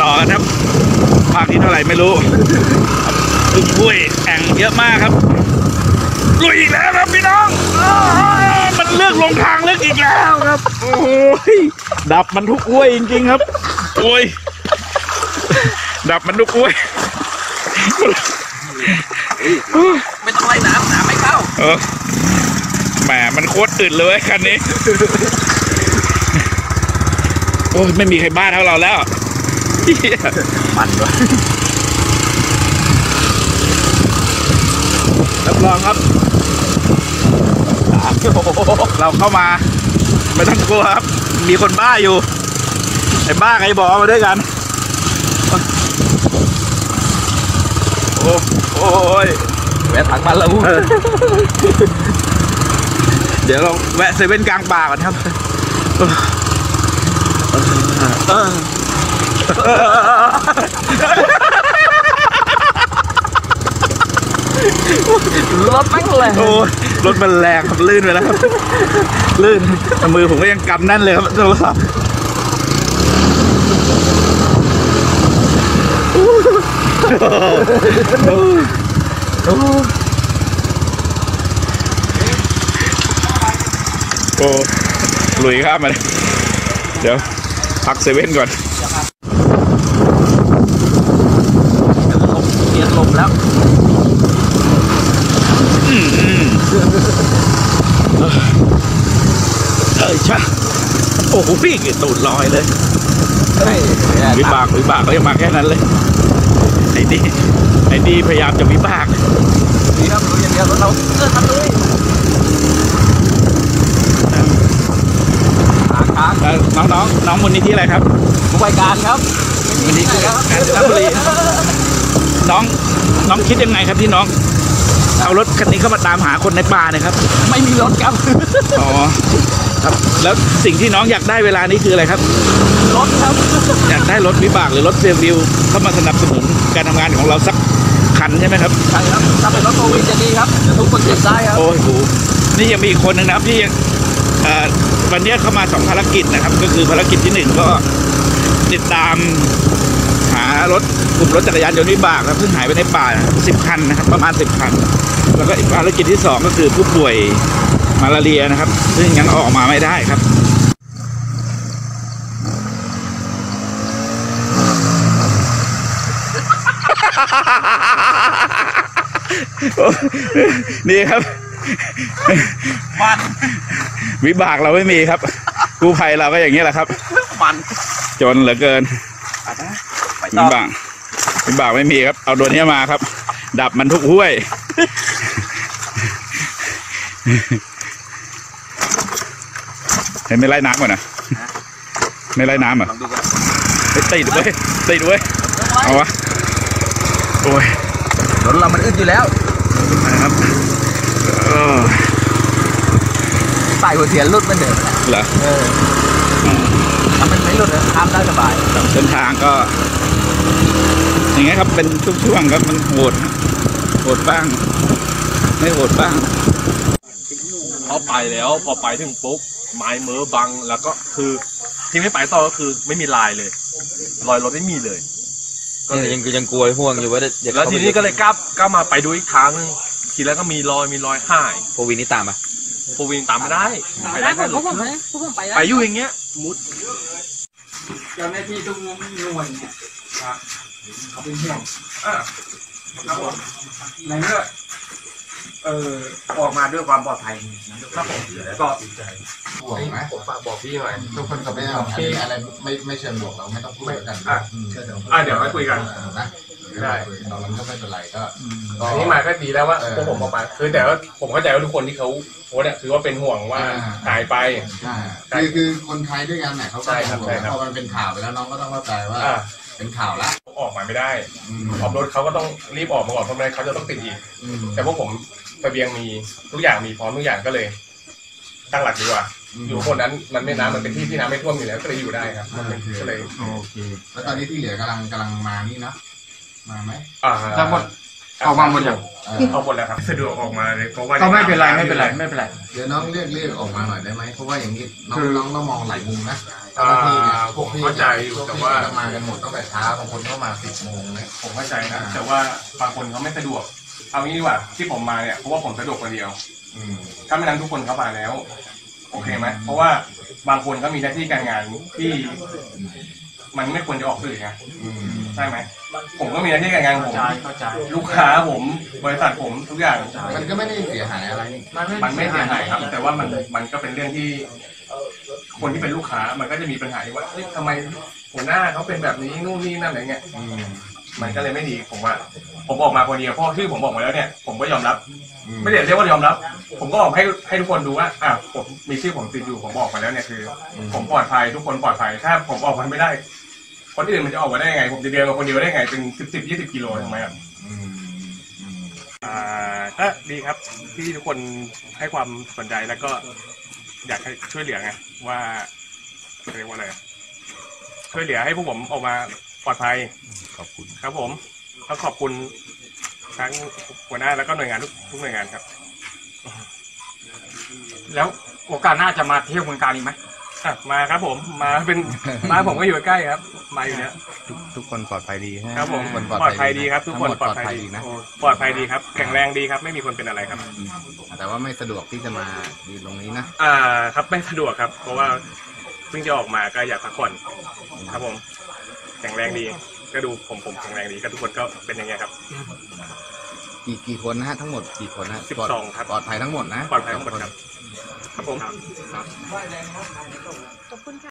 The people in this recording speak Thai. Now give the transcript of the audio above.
ต่อกันครับภาคที่เท่าไหร่ไม่รู้ลุยแข่งเยอะมากครับลุยอีกแล้วครับพี่น้องมันเลือกลงทางเลือกอีกแล้วครับโอ้ยดับมันทุกห้วยจริงๆครับโอ้ยดับมันทุกห้วยไม่ต้องไล่น้ำไม่เข้าแหมมันโคตรอึดเลยคันนี้โอ้ยไม่มีใครบ้าเท่าเราแล้วมันด้วยรับรองครับเราเข้ามาไม่ต้องกลัวครับมีคนบ้าอยู่ไอ้บ้าไอ้บอมาด้วยกันโอ้ยแวะถังบ้านเราเดี๋ยวเราแวะเซเว่นกลางป่าก่อนครับรถแม่งแรงโอ้รถมันแรงครับลื่นไปแล้วครับลื่นมือผมก็ยังกำแน่นเลยครับโทรศัพท์โอ้ลุยข้ามมาเดี๋ยวพักเซเว่นก่อนเปลี่ยนลมแล้วใช่โอ้โหพี่ตูดลอยเลยวิบากก็ยังมาแค่นั้นเลยไอ้นี่พยายามจะวิบากดีครับรู้อย่างเดียวเราทำเลยน้องมูลนิธิอะไรครับผู้บริการครับมูลนิธิกาญจนบุรีน้องคิดยังไงครับที่น้องเอารถคันนี้เข้ามาตามหาคนในป่าเนี่ยครับไม่มีรถครับอ๋อครับแล้วสิ่งที่น้องอยากได้เวลานี้คืออะไรครับรถครับอยากได้รถวิบากหรือรถเซลล์วิวเข้ามาสนับสนุนการทำงานของเราสักคันใช่ไหมครับใช่ครับถ้าเป็นรถโควิดจะดีครับทุกคนเจ็บได้ครับโอ้โหนี่ยังมีอีกคนนึงนะครับที่วันนี้เข้ามา2ภารกิจนะครับก็คือภารกิจที่1ก็ติดตามหารถกลุ่มรถจักรยานยนต์วิบากครับซึ่งหายไปในป่า10 คันนะครับประมาณ10 คันแล้วก็อีกภารกิจที่2ก็คือผู้ป่วยมาลาเรียนะครับซึ่งยังออกมาไม่ได้ครับนี่ครับมันวิบากเราไม่มีครับกู้ภัยเราก็อย่างนี้แหละครับมันจนเหลือเกินวิบากไม่มีครับเอาตัวนี้มาครับดับมันทุกห้วยเห็นไม่ไล่น้ำก่อนนะไม่ไล่น้ำอ่ะติดด้วยเอาวะโอ้ยรถเรามันอึดอยู่แล้วนะครับใส่หัวเทียนรุดมันเดือดเหรอถ้ามันไม่รุดข้ามได้สบายเส้นทางก็อย่างเงี้ยครับเป็นช่วงๆครับมันโหดบ้างไม่โหดบ้างพอไปแล้วพอไปถึงปุ๊บไม้เมือบังแล้วก็คือที่ไม่ไปต่อก็คือไม่มีลายเลยรอยรถไม่มีเลยก็ยังกลัวห่วงอยู่ว่าแล้วทีนี้ก็เลยกล้ามาไปดูอีกทางนึงทีแล้วก็มีรอยหายโฟวินนี่ตามปะโฟวินตามไม่ได้ไปได้แค่ไปอยู่อย่างเงี้ยมุดเจ้าหน้าที่ทุกหน่วยเนี่ยเขาเป็นห่วงในเมื่อออกมาด้วยความปลอดภัยครับผมก็ห่วงนะผมฝากบอกพี่หน่อยทุกคนก็ไม่เอาอะไรไม่เชิญห่วงเราไม่ต้องพูดกันเดี๋ยวไว้คุยกันนะได้ตอนนั้นก็ไม่เป็นไรก็อันนี้มาก็ดีแล้วว่าพวกผมออกมาคือแต่ว่าผมเข้าใจว่าทุกคนที่เขาโพสเนี่ยคือว่าเป็นห่วงว่าหายไปคือคนไทยด้วยกันเนี่ยเขาก็พอมันเป็นข่าวไปแล้วน้องก็ต้องเข้าใจว่าเป็นข่าวแล้วออกมาไม่ได้ขับรถเขาก็ต้องรีบออกมาก่อนเพราะไม่งั้นเขาจะต้องติดอีกแต่พวกผมเสบียงมีทุกอย่างมีพร้อมทุกอย่างก็เลยตั้งหลักดีกว่าอยู่คนนั้นมันไม่น้ำมันเป็นที่น้ำไม่ท่วมอยู่แล้วก็เลยอยู่ได้ครับก็เลยโอเคแล้วตอนนี้ที่เหลือกำลังมานี่นะมาไหมทั้งหมดออกมาหมดอย่างเอาหมดแล้วครับสะดวกออกมาเลยเพราะว่าก็ไม่เป็นไรเดี๋ยวน้องเรียกออกมาหน่อยได้ไหมเพราะว่าอย่างนี้น้องต้องมองหลายมุมนะเจ้าหน้าที่เนี่ยพวกพี่เข้าใจอยู่แต่ว่ามากันหมดตั้งแต่เช้าบางคนก็มา10 โมงนะผมเข้าใจนะแต่ว่าบางคนเขาไม่สะดวกเอางี้ดีกว่าที่ผมมาเนี่ยเพราะว่าผมสะดวกคนเดียวถ้าไม่นั้นทุกคนเขามาแล้วโอเคไหมเพราะว่าบางคนก็มีหน้าที่การงานที่มันไม่ควรจะออกสื่อไงใช่ไหมผมก็มีหน้าที่การงานของผมลูกค้าผมบริษัทผมทุกอย่างมันก็ไม่ได้เสียหายอะไรนี่มันไม่เสียหายครับ แต่ว่ามันก็เป็นเรื่องที่ คนที่เป็นลูกค้ามันก็จะมีปัญหาว่าเฮ้ยทำไมหัวหน้าเขาเป็นแบบนี้นู่นนี่นั่นอะไรเงี้ยมันก็เลยไม่ดีผมว่าผมออกมาคนเดียวเพราะชื่อผมบอกมาแล้วเนี่ยผมก็ยอมรับไม่ได้เรียกว่ายอมรับผมก็ออกให้ทุกคนดูว่าผมมีชื่อผมติดอยู่ผมบอกมาแล้วเนี่ยคือ ผมปลอดภัยทุกคนปลอดภัยถ้าผมออกมาไม่ได้คนอื่นมันจะออกมาได้ยังไงผมจะเดินมาคนเดียวได้ไงเป็น10-20 กิโลทำไมครับก็ดีครับที่ทุกคนให้ความสนใจแล้วก็อยากให้ช่วยเหลือไงว่าเรียกว่าอะไรช่วยเหลือให้พวกผมออกมาปลอดภัยขอบคุณครับผมแล้วขอบคุณทั้งหัวหน้าแล้วก็หน่วยงานทุกหน่วยงานครับแล้วโอกาสหน้าจะมาเที่ยวเมืองการอีกไหมมาครับผมมาผมก็อยู่ใกล้ครับมาอยู่เนี้ยทุกคนปลอดภัยดีครับผมปลอดภัยดีครับทุกคนปลอดภัยดีนะปลอดภัยดีครับแข็งแรงดีครับไม่มีคนเป็นอะไรครับแต่ว่าไม่สะดวกที่จะมายืนตรงนี้นะครับไม่สะดวกครับ เพราะว่าเพิ่งจะออกมาก็อยากพักผ่อนครับผมแข็งแรงดีก็ดูผมแข็งแรงดีก็ทุกคนก็เป็นอย่างเงี้ยครับกี่คนนะฮะทั้งหมดกี่คนนะ 12ครับปลอดภัยทั้งหมดนะปลอดภัยทั้งหมดครับครับผม